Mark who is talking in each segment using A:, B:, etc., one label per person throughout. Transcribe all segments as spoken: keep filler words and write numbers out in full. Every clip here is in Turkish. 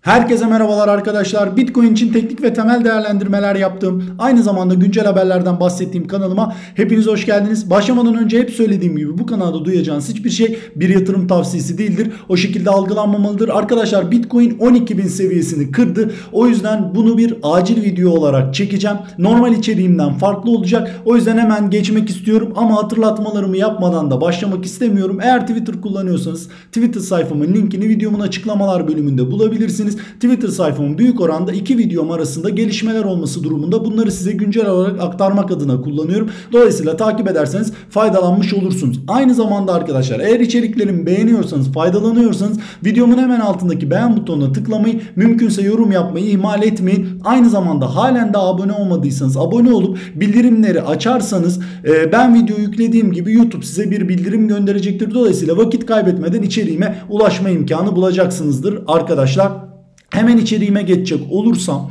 A: Herkese merhabalar arkadaşlar. Bitcoin için teknik ve temel değerlendirmeler yaptığım, aynı zamanda güncel haberlerden bahsettiğim kanalıma hepiniz hoş geldiniz. Başlamadan önce hep söylediğim gibi bu kanalda duyacağınız hiçbir şey bir yatırım tavsiyesi değildir. O şekilde algılanmamalıdır. Arkadaşlar Bitcoin on iki bin seviyesini kırdı. O yüzden bunu bir acil video olarak çekeceğim. Normal içeriğimden farklı olacak. O yüzden hemen geçmek istiyorum ama hatırlatmalarımı yapmadan da başlamak istemiyorum. Eğer Twitter kullanıyorsanız Twitter sayfamın linkini videomun açıklamalar bölümünde bulabilirsiniz. Twitter sayfamın büyük oranda iki videom arasında gelişmeler olması durumunda bunları size güncel olarak aktarmak adına kullanıyorum. Dolayısıyla takip ederseniz faydalanmış olursunuz. Aynı zamanda arkadaşlar eğer içeriklerimi beğeniyorsanız, faydalanıyorsanız videomun hemen altındaki beğen butonuna tıklamayı, mümkünse yorum yapmayı ihmal etmeyin. Aynı zamanda halen daha abone olmadıysanız abone olup bildirimleri açarsanız e, ben video yüklediğim gibi YouTube size bir bildirim gönderecektir. Dolayısıyla vakit kaybetmeden içeriğime ulaşma imkanı bulacaksınızdır arkadaşlar. Hemen içeriğime geçecek olursam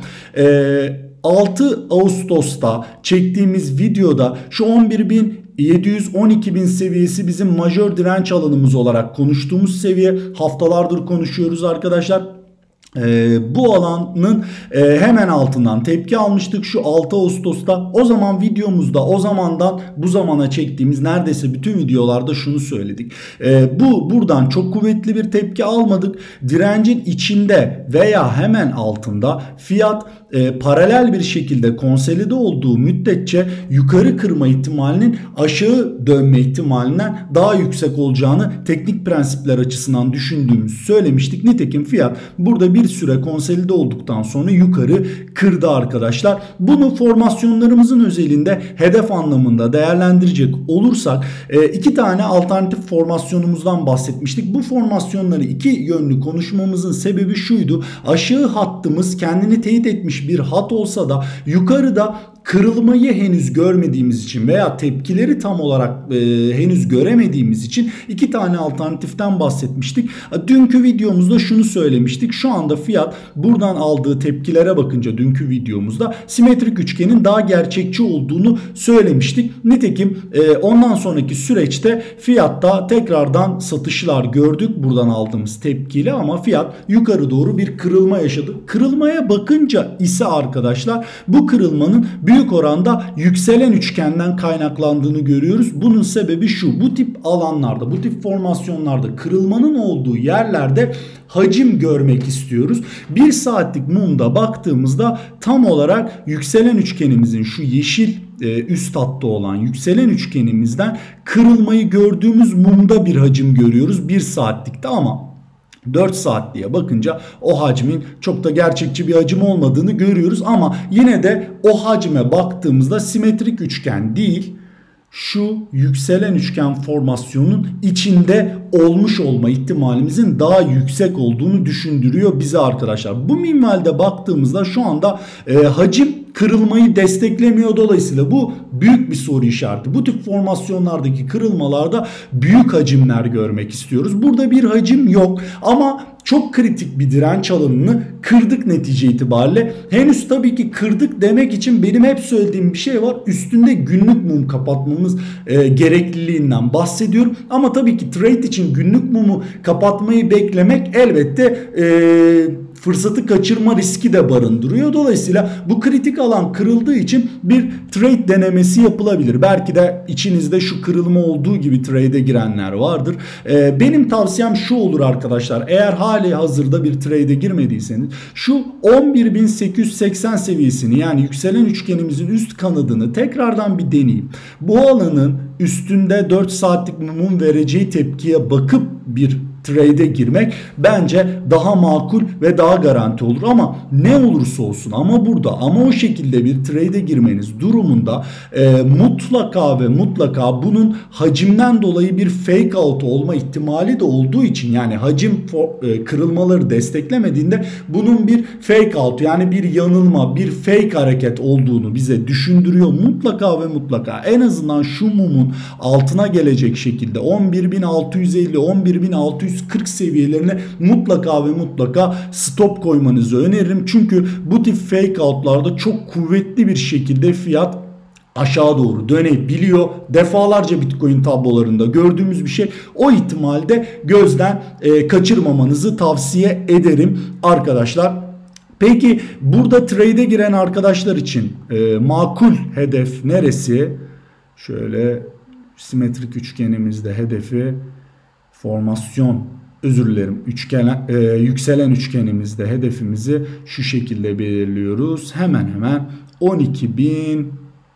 A: altı Ağustos'ta çektiğimiz videoda şu on bir bin yedi yüz on iki bin seviyesi bizim majör direnç alanımız olarak konuştuğumuz seviye. Haftalardır konuşuyoruz arkadaşlar. Ee, bu alanın e, hemen altından tepki almıştık şu altı Ağustos'ta. O zaman videomuzda o zamandan bu zamana çektiğimiz neredeyse bütün videolarda şunu söyledik. Ee, bu buradan çok kuvvetli bir tepki almadık. Direncin içinde veya hemen altında fiyat e, paralel bir şekilde konsolide olduğu müddetçe yukarı kırma ihtimalinin aşağı dönme ihtimalinden daha yüksek olacağını teknik prensipler açısından düşündüğümüzü söylemiştik. Nitekim fiyat burada bir bir süre konsolide olduktan sonra yukarı kırdı arkadaşlar. Bunu formasyonlarımızın özelinde hedef anlamında değerlendirecek olursak iki tane alternatif formasyonumuzdan bahsetmiştik. Bu formasyonları iki yönlü konuşmamızın sebebi şuydu. Aşağı hattımız kendini teyit etmiş bir hat olsa da yukarıda kırılmayı henüz görmediğimiz için veya tepkileri tam olarak e, henüz göremediğimiz için iki tane alternatiften bahsetmiştik. Dünkü videomuzda şunu söylemiştik. Şu anda fiyat buradan aldığı tepkilere bakınca dünkü videomuzda simetrik üçgenin daha gerçekçi olduğunu söylemiştik. Nitekim e, ondan sonraki süreçte fiyatta tekrardan satışlar gördük buradan aldığımız tepkiyle ama fiyat yukarı doğru bir kırılma yaşadı. Kırılmaya bakınca ise arkadaşlar bu kırılmanın büyük oranda yükselen üçgenden kaynaklandığını görüyoruz. Bunun sebebi şu: bu tip alanlarda, bu tip formasyonlarda kırılmanın olduğu yerlerde hacim görmek istiyoruz. Bir saatlik mumda baktığımızda tam olarak yükselen üçgenimizin şu yeşil üst hatta olan yükselen üçgenimizden kırılmayı gördüğümüz mumda bir hacim görüyoruz bir saatlikte ama dört saatliğe bakınca o hacmin çok da gerçekçi bir hacim olmadığını görüyoruz ama yine de o hacme baktığımızda simetrik üçgen değil, şu yükselen üçgen formasyonun içinde olmuş olma ihtimalimizin daha yüksek olduğunu düşündürüyor bize arkadaşlar. Bu minvalde baktığımızda şu anda e, hacim kırılmayı desteklemiyor, dolayısıyla bu büyük bir soru işareti. Bu tip formasyonlardaki kırılmalarda büyük hacimler görmek istiyoruz. Burada bir hacim yok ama çok kritik bir direnç alanını kırdık netice itibariyle. Henüz tabii ki kırdık demek için benim hep söylediğim bir şey var. Üstünde günlük mum kapatmamız e, gerekliliğinden bahsediyorum. Ama tabii ki trade için günlük mumu kapatmayı beklemek elbette e, fırsatı kaçırma riski de barındırıyor. Dolayısıyla bu kritik alan kırıldığı için bir trade denemesi yapılabilir. Belki de içinizde şu kırılma olduğu gibi trade'e girenler vardır. Ee, benim tavsiyem şu olur arkadaşlar. Eğer hali hazırda bir trade'e girmediyseniz şu on bir bin sekiz yüz seksen seviyesini, yani yükselen üçgenimizin üst kanadını tekrardan bir deneyip bu alanın üstünde dört saatlik mumun vereceği tepkiye bakıp bir trade'e girmek bence daha makul ve daha garanti olur. Ama ne olursa olsun, ama burada ama o şekilde bir trade'e girmeniz durumunda e, mutlaka ve mutlaka bunun hacimden dolayı bir fake out olma ihtimali de olduğu için, yani hacim for, e, kırılmaları desteklemediğinde bunun bir fake out, yani bir yanılma, bir fake hareket olduğunu bize düşündürüyor. Mutlaka ve mutlaka en azından şu mumun altına gelecek şekilde on bir bin altı yüz elli on bir bin altı yüz kırk seviyelerine mutlaka ve mutlaka stop koymanızı öneririm. Çünkü bu tip fake out'larda çok kuvvetli bir şekilde fiyat aşağı doğru dönebiliyor. Defalarca Bitcoin tablolarında gördüğümüz bir şey. O ihtimalde gözden e, kaçırmamanızı tavsiye ederim arkadaşlar. Peki burada trade'e giren arkadaşlar için e, makul hedef neresi? Şöyle simetrik üçgenimizde hedefi formasyon özür dilerim üçgen, e, yükselen üçgenimizde hedefimizi şu şekilde belirliyoruz. Hemen hemen on iki bin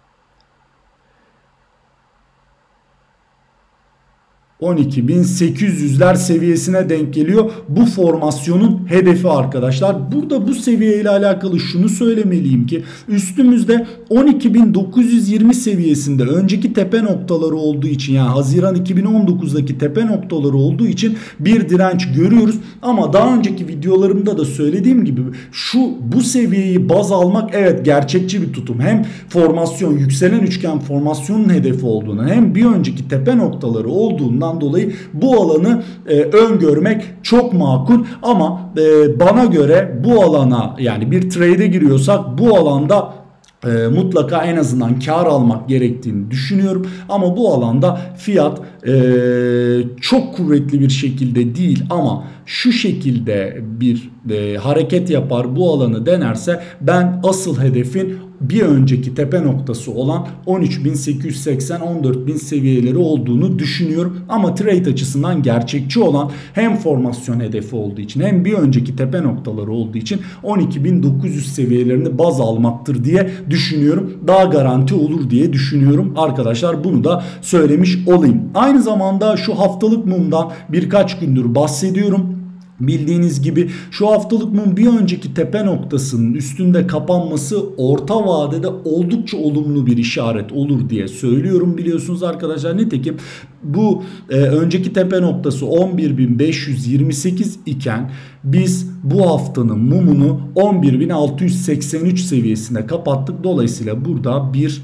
A: on iki bin sekiz yüzler seviyesine denk geliyor. Bu formasyonun hedefi arkadaşlar. Burada bu seviye ile alakalı şunu söylemeliyim ki üstümüzde on iki bin dokuz yüz yirmi seviyesinde önceki tepe noktaları olduğu için, yani Haziran iki bin on dokuzdaki tepe noktaları olduğu için bir direnç görüyoruz. Ama daha önceki videolarımda da söylediğim gibi şu bu seviyeyi baz almak evet gerçekçi bir tutum. Hem formasyon, yükselen üçgen formasyonun hedefi olduğunu, hem bir önceki tepe noktaları olduğundan dolayı bu alanı e, öngörmek çok makul. Ama e, bana göre bu alana, yani bir trade'e giriyorsak bu alanda e, mutlaka en azından kar almak gerektiğini düşünüyorum. Ama bu alanda fiyat e, çok kuvvetli bir şekilde değil ama şu şekilde bir e, hareket yapar, bu alanı denerse ben asıl hedefin bir önceki tepe noktası olan on üç bin sekiz yüz seksen on dört bin seviyeleri olduğunu düşünüyorum. Ama trade açısından gerçekçi olan, hem formasyon hedefi olduğu için hem bir önceki tepe noktaları olduğu için on iki bin dokuz yüz seviyelerini baz almaktır diye düşünüyorum. Daha garanti olur diye düşünüyorum arkadaşlar, bunu da söylemiş olayım. Aynı zamanda şu haftalık mumdan birkaç gündür bahsediyorum. Bildiğiniz gibi şu haftalık mum bir önceki tepe noktasının üstünde kapanması orta vadede oldukça olumlu bir işaret olur diye söylüyorum, biliyorsunuz arkadaşlar. Nitekim bu e, önceki tepe noktası on bir bin beş yüz yirmi sekiz iken biz bu haftanın mumunu on bir bin altı yüz seksen üç seviyesinde kapattık. Dolayısıyla burada bir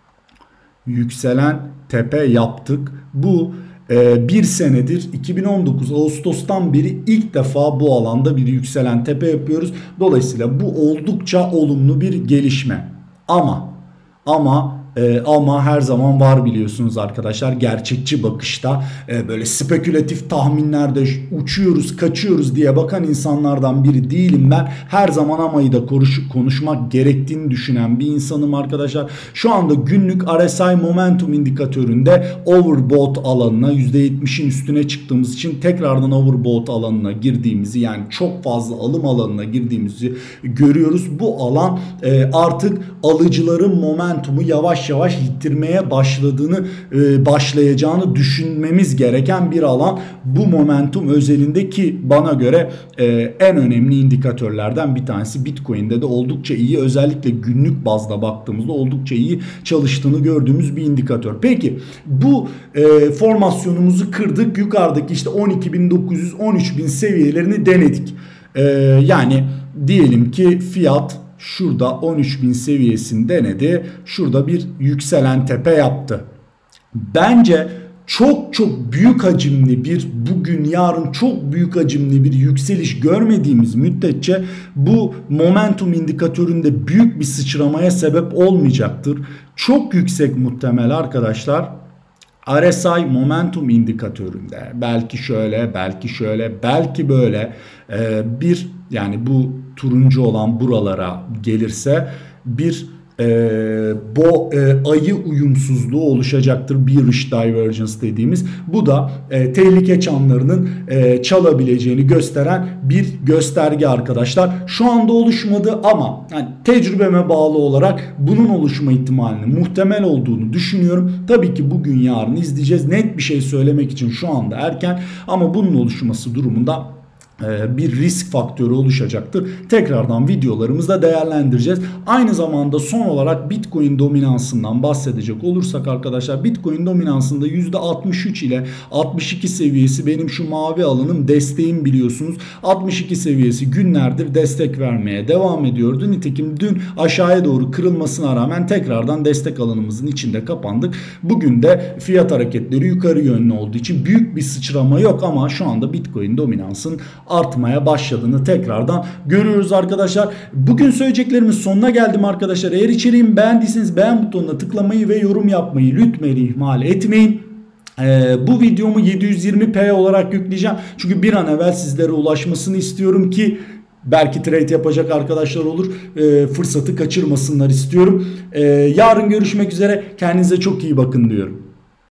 A: yükselen tepe yaptık. Bu bir senedir, iki bin on dokuz Ağustos'tan beri ilk defa bu alanda bir yükselen tepe yapıyoruz. Dolayısıyla bu oldukça olumlu bir gelişme. Ama ama Ee, ama her zaman var biliyorsunuz arkadaşlar, gerçekçi bakışta e, böyle spekülatif tahminlerde uçuyoruz kaçıyoruz diye bakan insanlardan biri değilim ben. Her zaman amayı da konuş, konuşmak gerektiğini düşünen bir insanım arkadaşlar. Şu anda günlük R S I momentum indikatöründe overbought alanına yüzde yetmişin üstüne çıktığımız için tekrardan overbought alanına girdiğimizi, yani çok fazla alım alanına girdiğimizi görüyoruz. Bu alan e, artık alıcıların momentumu yavaş yavaş yitirmeye başladığını e, başlayacağını düşünmemiz gereken bir alan. Bu momentum özelinde ki bana göre e, en önemli indikatörlerden bir tanesi. Bitcoin'de de oldukça iyi, özellikle günlük bazda baktığımızda oldukça iyi çalıştığını gördüğümüz bir indikatör. Peki bu e, formasyonumuzu kırdık, yukarıdaki işte on iki bin dokuz yüz on üç bin seviyelerini denedik. E, yani diyelim ki fiyat şurada on üç bin seviyesini denedi. Şurada bir yükselen tepe yaptı. Bence çok çok büyük hacimli bir, bugün yarın çok büyük hacimli bir yükseliş görmediğimiz müddetçe bu momentum indikatöründe büyük bir sıçramaya sebep olmayacaktır. Çok yüksek muhtemel arkadaşlar R S I momentum indikatöründe belki şöyle, belki şöyle, belki böyle bir, yani bu turuncu olan buralara gelirse bir e, bo e, ayı uyumsuzluğu oluşacaktır. Bearish divergence dediğimiz. Bu da e, tehlike çanlarının e, çalabileceğini gösteren bir gösterge arkadaşlar. Şu anda oluşmadı ama yani tecrübeme bağlı olarak bunun oluşma ihtimalinin muhtemel olduğunu düşünüyorum. Tabii ki bugün yarın izleyeceğiz. Net bir şey söylemek için şu anda erken, ama bunun oluşması durumunda bir risk faktörü oluşacaktır. Tekrardan videolarımızda değerlendireceğiz. Aynı zamanda son olarak Bitcoin dominansından bahsedecek olursak arkadaşlar, Bitcoin dominansında yüzde altmış üç ile altmış iki seviyesi benim şu mavi alanım, desteğim biliyorsunuz. altmış iki seviyesi günlerdir destek vermeye devam ediyordu. Nitekim dün aşağıya doğru kırılmasına rağmen tekrardan destek alanımızın içinde kapandık. Bugün de fiyat hareketleri yukarı yönlü olduğu için büyük bir sıçrama yok ama şu anda Bitcoin dominansın artmaya başladığını tekrardan görüyoruz arkadaşlar. Bugün söyleyeceklerimin sonuna geldim arkadaşlar. Eğer içeriğimi beğendiyseniz beğen butonuna tıklamayı ve yorum yapmayı lütfen ihmal etmeyin. Ee, bu videomu yedi yüz yirmi p olarak yükleyeceğim. Çünkü bir an evvel sizlere ulaşmasını istiyorum ki belki trade yapacak arkadaşlar olur. Ee, fırsatı kaçırmasınlar istiyorum. Ee, yarın görüşmek üzere. Kendinize çok iyi bakın diyorum.